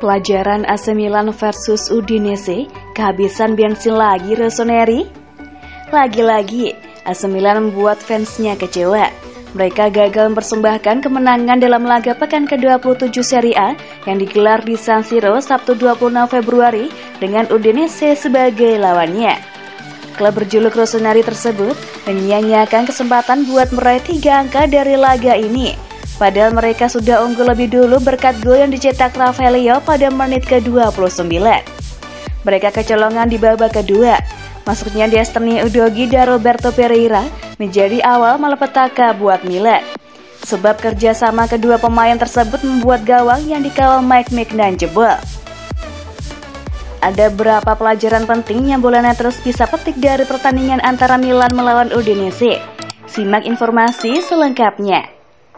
Pelajaran AC Milan versus Udinese, kehabisan bensin lagi Rossoneri? Lagi-lagi, AC Milan membuat fansnya kecewa. Mereka gagal mempersembahkan kemenangan dalam laga pekan ke-27 Serie A yang digelar di San Siro Sabtu 26 Februari dengan Udinese sebagai lawannya. Klub berjuluk Rossoneri tersebut menyia-nyiakan kesempatan buat meraih 3 angka dari laga ini. Padahal mereka sudah unggul lebih dulu berkat gol yang dicetak Rafael Leao pada menit ke-29. Mereka kecolongan di babak kedua. Masuknya Destiny Udogie dan Roberto Pereira menjadi awal malapetaka buat Milan. Sebab kerjasama kedua pemain tersebut membuat gawang yang dikawal Mike Maignan jebol. Ada beberapa pelajaran penting yang bola netros bisa petik dari pertandingan antara Milan melawan Udinese. Simak informasi selengkapnya.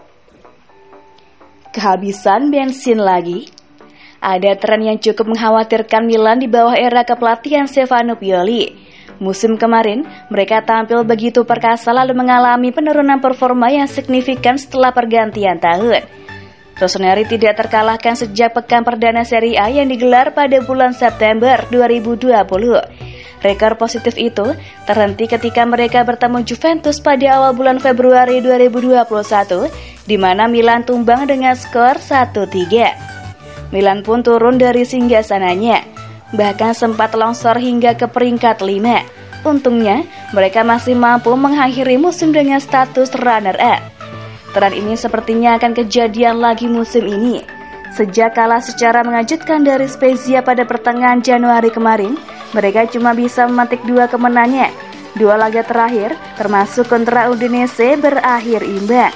Kehabisan bensin lagi? Ada tren yang cukup mengkhawatirkan Milan di bawah era kepelatihan Stefano Pioli. Musim kemarin, mereka tampil begitu perkasa lalu mengalami penurunan performa yang signifikan setelah pergantian tahun. Rossoneri tidak terkalahkan sejak pekan perdana Serie A yang digelar pada bulan September 2020. Rekor positif itu terhenti ketika mereka bertemu Juventus pada awal bulan Februari 2021, di mana Milan tumbang dengan skor 1-3. Milan pun turun dari singgasananya, bahkan sempat longsor hingga ke peringkat 5. Untungnya, mereka masih mampu mengakhiri musim dengan status runner-up. Tren ini sepertinya akan kejadian lagi musim ini. Sejak kalah secara mengejutkan dari Spezia pada pertengahan Januari kemarin, mereka cuma bisa memetik 2 kemenangan. 2 laga terakhir, termasuk kontra Udinese, berakhir imbang.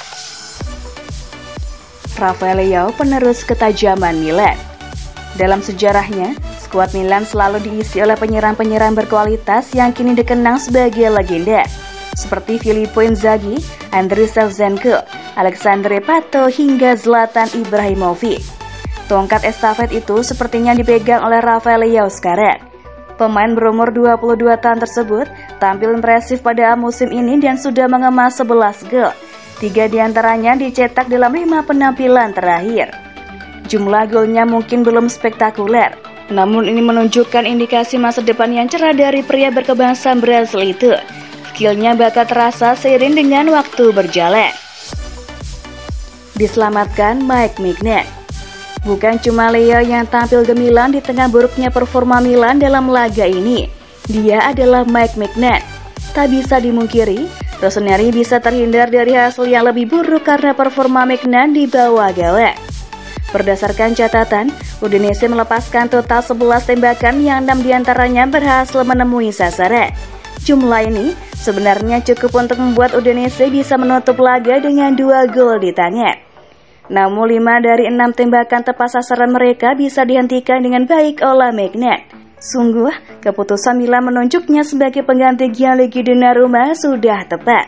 Rafael Leao penerus ketajaman Milan. Dalam sejarahnya, skuad Milan selalu diisi oleh penyerang-penyerang berkualitas yang kini dikenang sebagai legenda, seperti Filippo Inzaghi, Andriy Shevchenko, Alexandre Pato hingga Zlatan Ibrahimovic. Tongkat estafet itu sepertinya dipegang oleh Rafael Leao sekarang. Pemain berumur 22 tahun tersebut tampil impresif pada musim ini dan sudah mengemas 11 gol. 3 diantaranya dicetak dalam 5 penampilan terakhir. Jumlah golnya mungkin belum spektakuler, namun ini menunjukkan indikasi masa depan yang cerah dari pria berkebangsaan Brasil itu. Skillnya bakal terasa seiring dengan waktu berjalan. Diselamatkan Mike Maignan. Bukan cuma Leao yang tampil gemilang di tengah buruknya performa Milan dalam laga ini. Dia adalah Mike Maignan. Tak bisa dimungkiri, Rossoneri bisa terhindar dari hasil yang lebih buruk karena performa Maignan di bawah gawang. Berdasarkan catatan, Udinese melepaskan total 11 tembakan yang 6 diantaranya berhasil menemui sasaran. Jumlah ini sebenarnya cukup untuk membuat Udinese bisa menutup laga dengan 2 gol di tangan. Namun 5 dari 6 tembakan tepat sasaran mereka bisa dihentikan dengan baik oleh Maignan. Sungguh, keputusan Milan menunjuknya sebagai pengganti Gianluigi Donnarumma sudah tepat.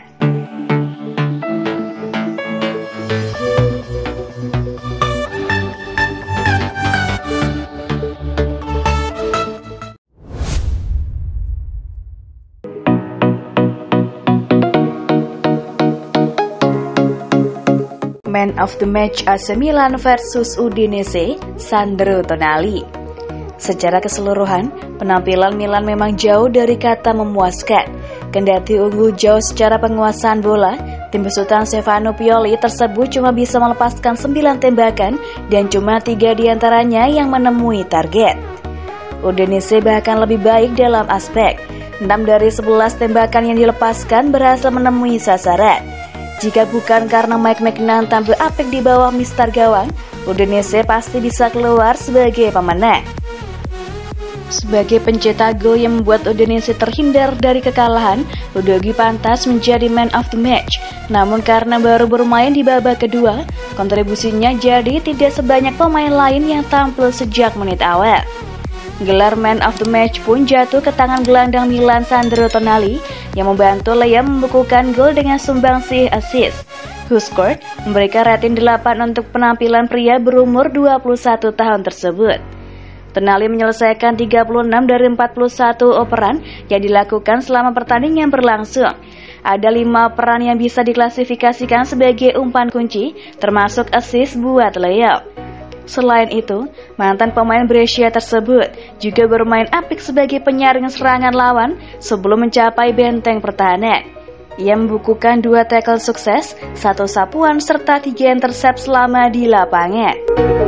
Man of the match AC Milan versus Udinese, Sandro Tonali. Secara keseluruhan, penampilan Milan memang jauh dari kata memuaskan. Kendati unggul jauh secara penguasaan bola, tim besutan Stefano Pioli tersebut cuma bisa melepaskan 9 tembakan dan cuma 3 diantaranya yang menemui target. Udinese bahkan lebih baik dalam aspek 6 dari 11 tembakan yang dilepaskan berhasil menemui sasaran. Jika bukan karena Mike Maignan tampil apik di bawah mister gawang, Udinese pasti bisa keluar sebagai pemenang. Sebagai pencetak gol yang membuat Udinese terhindar dari kekalahan, Udogie pantas menjadi man of the match. Namun karena baru bermain di babak kedua, kontribusinya jadi tidak sebanyak pemain lain yang tampil sejak menit awal. Gelar man of the match pun jatuh ke tangan gelandang Milan Sandro Tonali yang membantu Leao membukukan gol dengan sumbangsih assist. WhoScored memberikan rating 8 untuk penampilan pria berumur 21 tahun tersebut. Tonali menyelesaikan 36 dari 41 operan yang dilakukan selama pertandingan berlangsung. Ada 5 peran yang bisa diklasifikasikan sebagai umpan kunci, termasuk assist buat Leao. Selain itu, mantan pemain Brescia tersebut juga bermain apik sebagai penyaring serangan lawan sebelum mencapai benteng pertahanan. Ia membukukan 2 tackle sukses, 1 sapuan, serta 3 intercept selama di lapangan.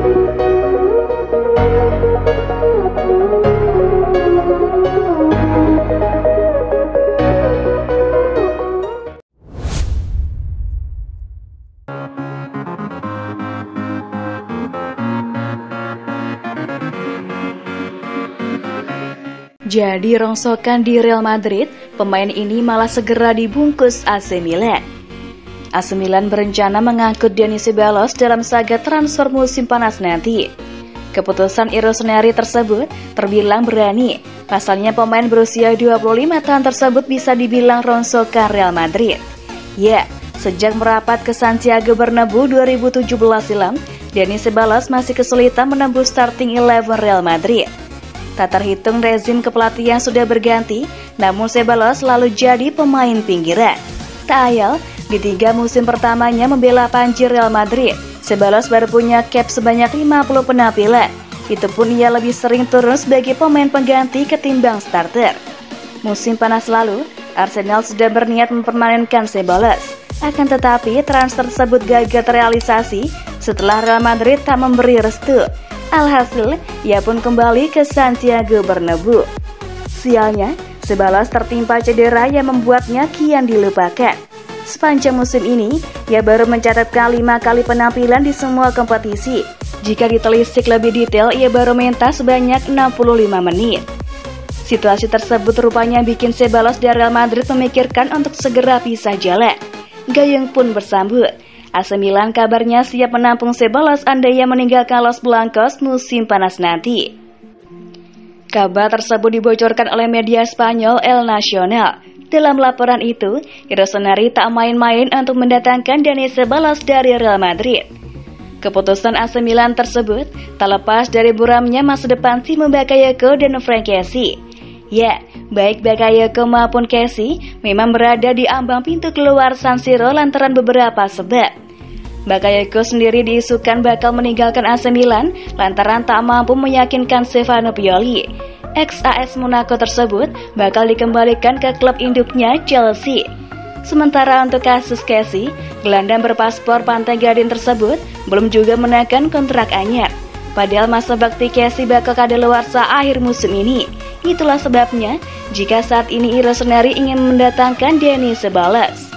Jadi rongsokan di Real Madrid, pemain ini malah segera dibungkus AC Milan. AC Milan berencana mengangkut Dani Ceballos dalam saga transfer musim panas nanti. Keputusan Rossoneri tersebut terbilang berani. Pasalnya pemain berusia 25 tahun tersebut bisa dibilang rongsokan Real Madrid. Ya, sejak merapat ke Santiago Bernabeu 2017 silam, Dani Ceballos masih kesulitan menembus starting 11 Real Madrid. Tak terhitung rezim kepelatihan sudah berganti, namun Ceballos selalu jadi pemain pinggiran. Tak ayal, di 3 musim pertamanya membela panji Real Madrid, Ceballos baru punya cap sebanyak 50 penampilan. Itu pun ia lebih sering turun sebagai pemain pengganti ketimbang starter. Musim panas lalu, Arsenal sudah berniat mempermanenkan Ceballos. Akan tetapi, transfer tersebut gagal terrealisasi setelah Real Madrid tak memberi restu. Alhasil, ia pun kembali ke Santiago Bernabeu. Sialnya, Ceballos tertimpa cedera yang membuatnya kian dilupakan. Sepanjang musim ini, ia baru mencatatkan 5 kali penampilan di semua kompetisi. Jika ditelisik lebih detail, ia baru mentas sebanyak 65 menit. Situasi tersebut rupanya bikin Ceballos dari Real Madrid memikirkan untuk segera pisah jalan. Gayung pun bersambut. AC Milan kabarnya siap menampung Ceballos andainya meninggalkan Los Blancos musim panas nanti. Kabar tersebut dibocorkan oleh media Spanyol El Nacional. Dalam laporan itu, Rossoneri tak main-main untuk mendatangkan Dani Ceballos dari Real Madrid. Keputusan AC Milan tersebut tak lepas dari buramnya masa depan Timo Bakayoko dan Frank Kessie. Ya, baik Bakayoko maupun Kessie memang berada di ambang pintu keluar San Siro lantaran beberapa sebab. Bakayoko sendiri diisukan bakal meninggalkan AC Milan lantaran tak mampu meyakinkan Stefano Pioli. Ex-AS Monaco tersebut bakal dikembalikan ke klub induknya Chelsea. Sementara untuk kasus Kessie, gelandang berpaspor Pantai Gading tersebut belum juga menaikkan kontrak anyar. Padahal masa bakti Kessie bakal kadaluarsa akhir musim ini. Itulah sebabnya jika saat ini Rossoneri ingin mendatangkan Dani Ceballos.